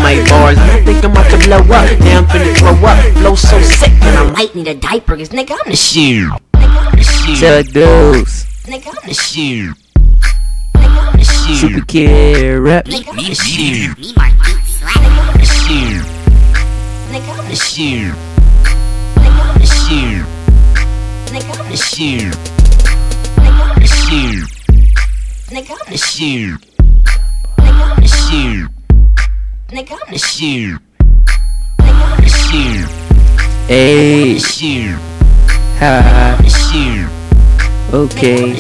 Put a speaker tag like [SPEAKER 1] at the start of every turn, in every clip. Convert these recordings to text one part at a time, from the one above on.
[SPEAKER 1] my bars. And I think I'm about to blow up. Now I'm finna throw up. Flow so sick, and I might need a diaper. Cause nigga, I'm the shit. Nigga, I'm the shit.
[SPEAKER 2] Check those.
[SPEAKER 1] Nigga, I'm the shit. Nigga, I'm the shit.
[SPEAKER 2] Super Kid Rap.
[SPEAKER 1] Nigga, I'm the shit. Nigga, I'm the shit. Nigga, I'm the shit. Nigga, I'm the shit. Nigga, I'm the shit. Nigga, I'm the shit. Nigga, I'm the shit. Nigga, I'm the shit. Nigga, I'm the shit. Nigga, I'm the shit.
[SPEAKER 2] Hey. Ha. Okay.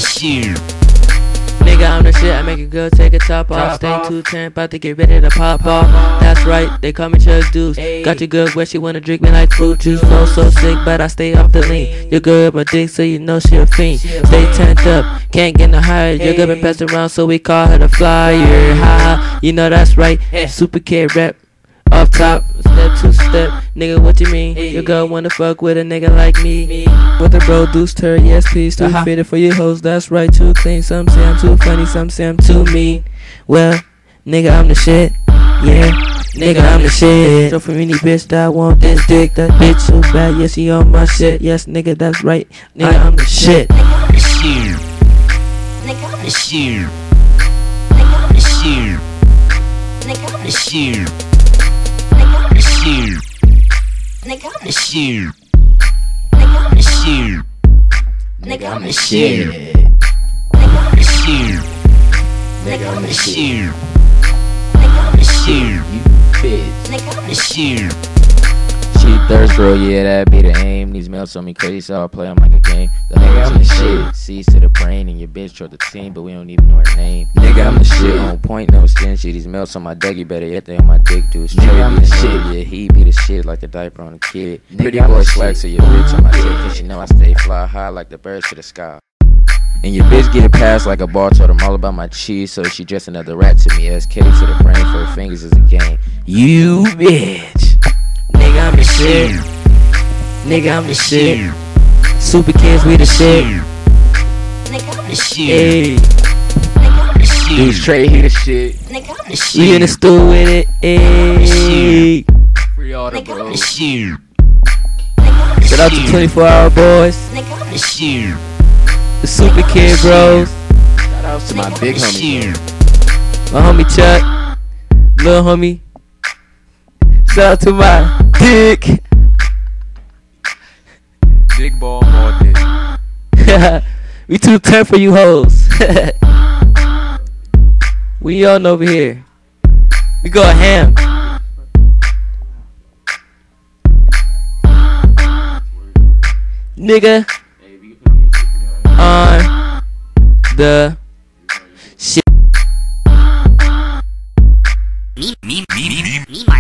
[SPEAKER 2] Nigga, I'm the shit. I make a girl take a top off. Stay 210, about to get ready to pop off. That's right, they call me Chuck Deuce. Got your girl where she wanna drink me like fruit juice. Flow so sick, but I stay off the lean. Your girl my dick, so you know she a fiend. Stay turned up, can't get no higher. Your girl been passed around, so we call her the flyer. Ha, you know that's right. Super Kid Rap. Off top, step to step, nigga, what you mean? Your girl wanna fuck with a nigga like me. With a bro, deuce her, yes please. Too fitted for your hoes, that's right, too clean. Some say I'm too funny, some say I'm too mean. Well, nigga, I'm the shit, yeah. Nigga, I'm the shit. So for any bitch that want this dick, that bitch so bad, yes, she on my shit. Yes, nigga, that's right, nigga, I'm the shit.
[SPEAKER 1] Nigga, I'm the shit. Nigga, I'm the shit. Nigga, I'm the shit. Nigga, I'm the shit. Nigga, I'm the shit. Nigga, I'm the shit. Nigga, I'm the shit. Nigga, I'm the shit. Nigga, I'm the shit. Nigga, I'm the shit. Nigga, I'm the shit.
[SPEAKER 3] You bitch.
[SPEAKER 1] Nigga, I'm the shit.
[SPEAKER 3] Cheap thirst, bro, yeah, that be the aim. These melts on me crazy, so I play them like a game. The nigga, I'm the shit. C's to the brain, and your bitch troll the team, but we don't even know her name. Nigga, I'm the shit. On point, no stingy. These melts on my Dougie, better yet they on my dick, dude. Straight be the shit. Yeah, he be the shit like a diaper on a kid. Pretty boy swag, so your bitch on my dick, cause you know I stay fly high like the birds to the sky. And your bitch get passed like a ball, told them all about my cheese, so she just another rat to me. SK to the brain, for her fingers is a game.
[SPEAKER 2] You bitch. Nigga, I'm the shit. Nigga, I'm the shit. Super Kids, we the shit.
[SPEAKER 1] Nigga, I'm the shit.
[SPEAKER 2] Hey.
[SPEAKER 1] Nigga, I'm the shit.
[SPEAKER 3] Dude, straight, he the shit.
[SPEAKER 1] Nigga, I'm the shit.
[SPEAKER 2] We in the stool with it. Hey.
[SPEAKER 3] Free all the
[SPEAKER 1] Nigga, I'm the
[SPEAKER 3] bros.
[SPEAKER 1] shit. Nigga, I'm the
[SPEAKER 2] Shout out to
[SPEAKER 1] shit.
[SPEAKER 2] 24 Hour Boys.
[SPEAKER 1] Nigga, I'm the shit.
[SPEAKER 2] The Super Kid Bros.
[SPEAKER 3] Shout out to my big homie.
[SPEAKER 2] My homie Chuck. Lil homie. Shout out to my dick.
[SPEAKER 3] Big ball all day.
[SPEAKER 2] We too turn for you hoes. We on over here. We go ham. Nigga. On the shit.
[SPEAKER 1] Me,